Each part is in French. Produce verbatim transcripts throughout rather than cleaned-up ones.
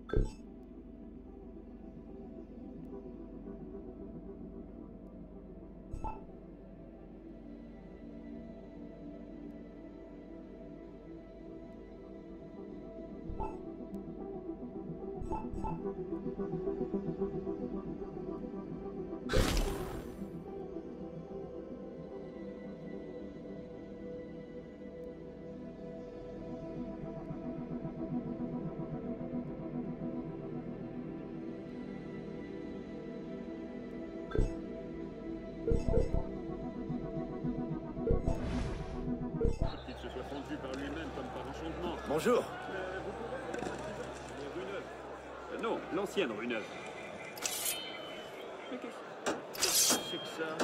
Qu'il se soit fondu par lui-même comme par enchantement. Bonjour. Euh, vous pouvez... Les rues neuves. Euh, non, l'ancienne rue neuve. Mais qu'est-ce que c'est que ça?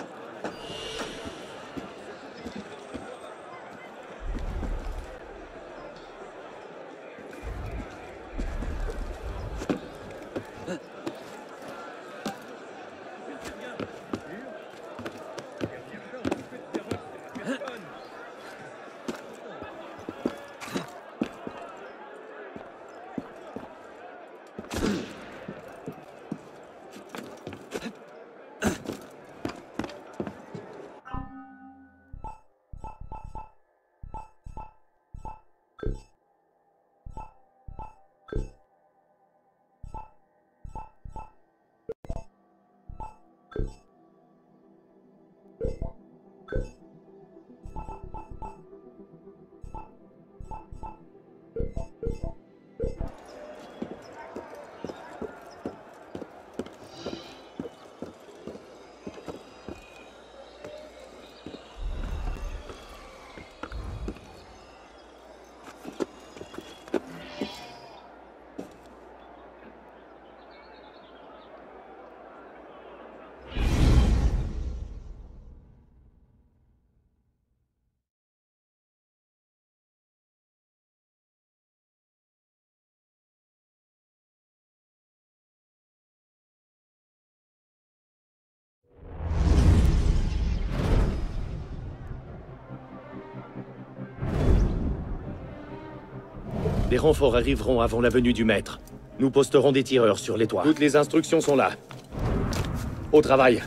Les renforts arriveront avant la venue du maître. Nous posterons des tireurs sur les toits. Toutes les instructions sont là. Au travail.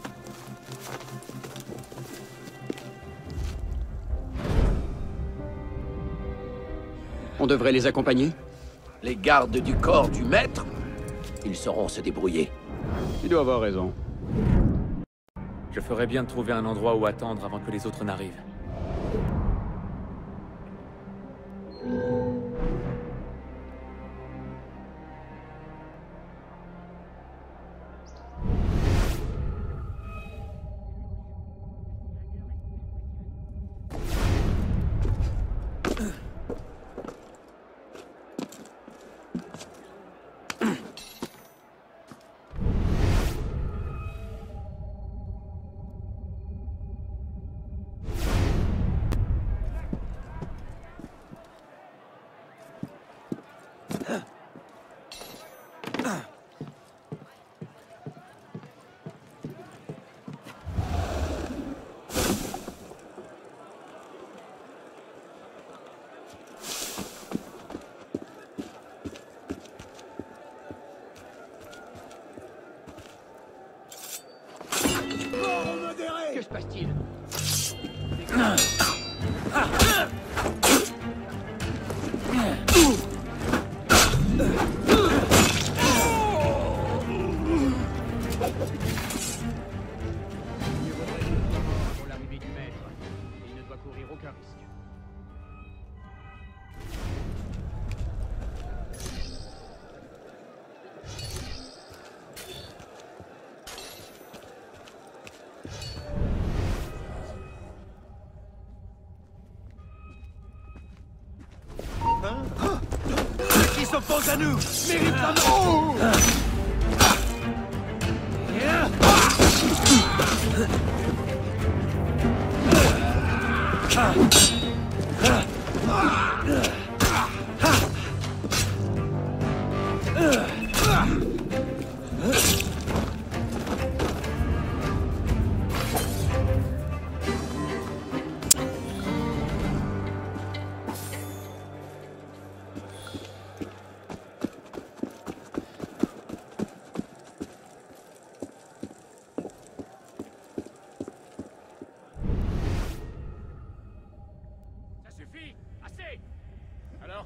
On devrait les accompagner? Les gardes du corps du maître? Ils sauront se débrouiller. Tu dois avoir raison. Je ferais bien de trouver un endroit où attendre avant que les autres n'arrivent. Que se passe-t-il? Pour l'arrivée du maître, et il ne doit courir aucun risque. Qui s'oppose à nous mérite la mort.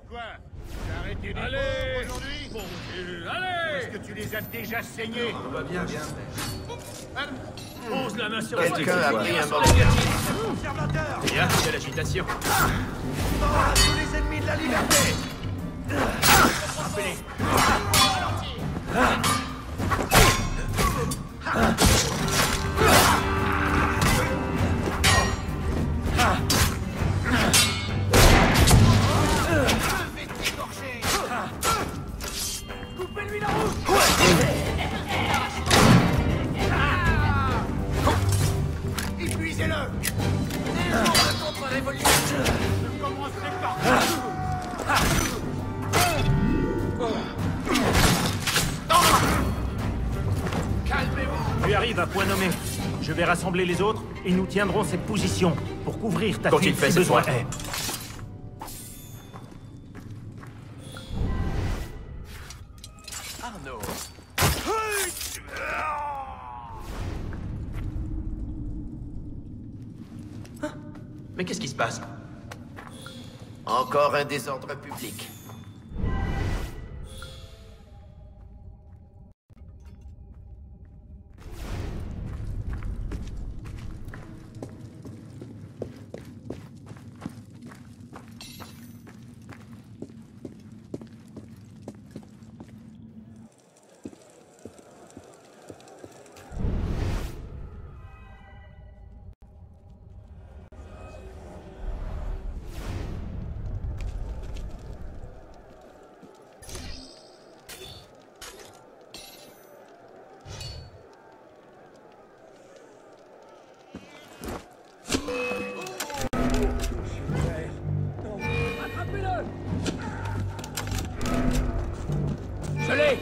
quoi? T'as arrêté les Allez pauvres aujourd'hui? Bon Dieu, Ou allez est-ce que tu les as déjà saignés? On va bien, bien. Pose la main sur Quelqu'un a pris un mort. Observateur. Bien, quelle agitation. Oh, tous les ennemis de la liberté! Frappez-les. Coupez-lui la route! Épuisez-le! Contre-révolution. Je commencerai par... Calmez-vous! Tu arrives à point nommé. Je vais rassembler les autres et nous tiendront cette position pour couvrir ta Quand fuite il fait si cette besoin fois. est. Arnaud! Mais qu'est-ce qui se passe? Encore un désordre public. Je l'ai.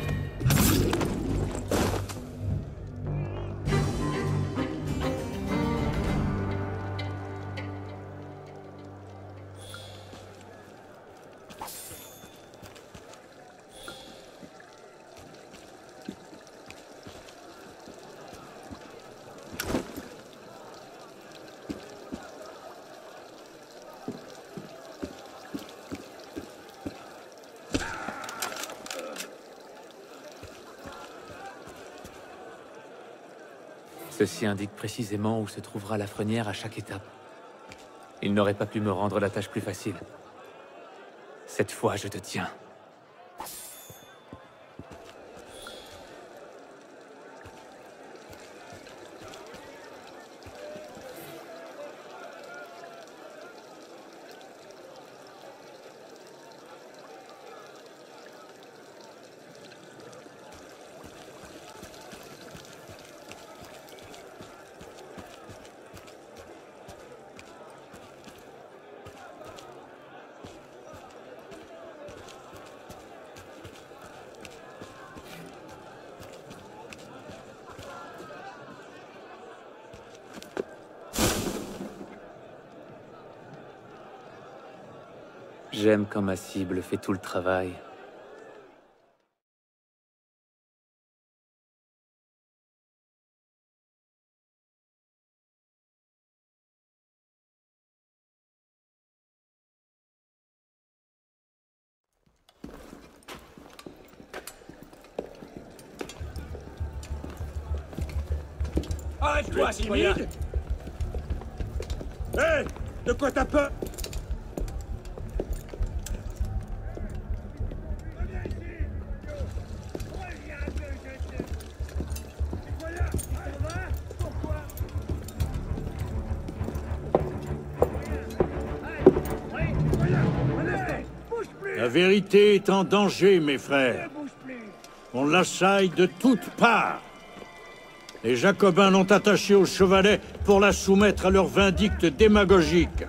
Ceci indique précisément où se trouvera la frenière à chaque étape. Il n'aurait pas pu me rendre la tâche plus facile. Cette fois, je te tiens. J'aime quand ma cible fait tout le travail. Arrête-toi, timide! Hé! De quoi t'as peur? La vérité est en danger, mes frères. On l'assaille de toutes parts. Les Jacobins l'ont attachée au chevalet pour la soumettre à leur vindicte démagogique.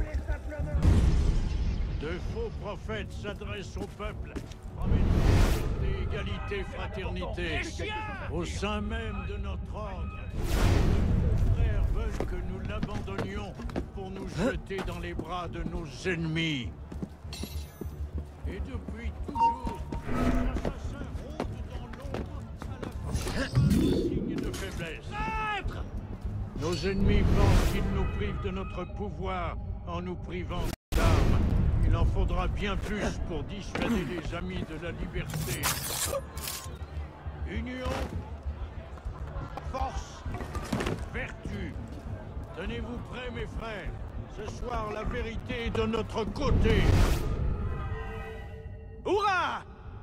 De faux prophètes s'adressent au peuple, promettant égalité, fraternité, au sein même de notre ordre. Nos frères veulent que nous l'abandonnions pour nous jeter dans les bras de nos ennemis. Et depuis toujours, les assassins rôdent dans l'ombre à la fois signe de faiblesse. Nos ennemis pensent qu'ils nous privent de notre pouvoir en nous privant d'armes. Il Il en faudra bien plus pour dissuader les amis de la liberté. Union, force, vertu. Tenez-vous prêts, mes frères. Ce soir, la vérité est de notre côté. Hurrah!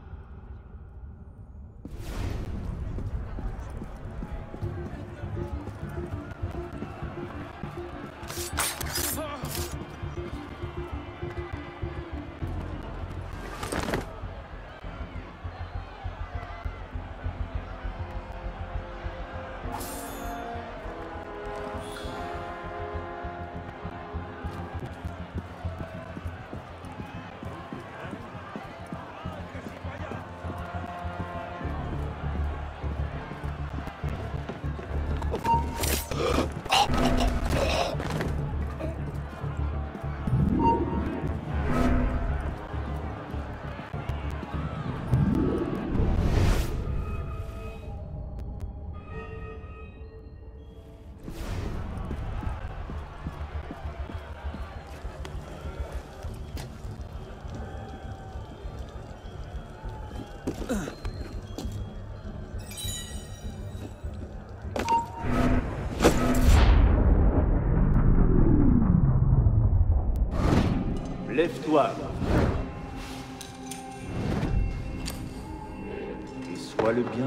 Lève-toi. Et sois le bienvenu.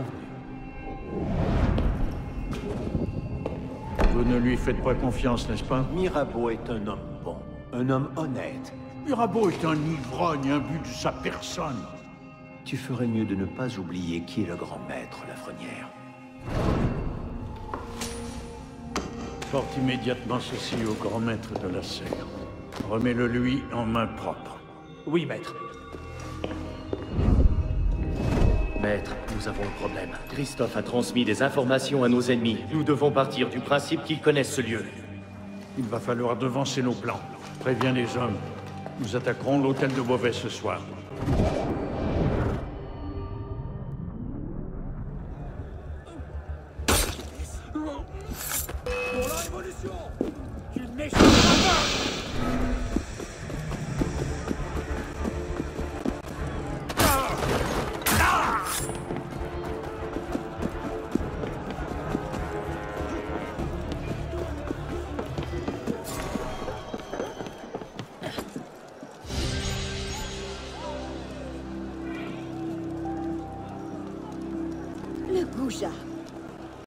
Vous ne lui faites pas confiance, n'est-ce pas? Mirabeau est un homme bon, un homme honnête. Mirabeau est un ivrogne imbu de sa personne. Tu ferais mieux de ne pas oublier qui est le grand maître, Lafrenière. Porte immédiatement ceci au grand maître de la serre. Remets-le lui en main propre. Oui, maître. Maître, nous avons un problème. Christophe a transmis des informations à nos ennemis. Nous devons partir du principe qu'ils connaissent ce lieu. Il va falloir devancer nos plans. Préviens les hommes. Nous attaquerons l'hôtel de Beauvais ce soir. Pour la révolution! Tu méchant! Le goujat.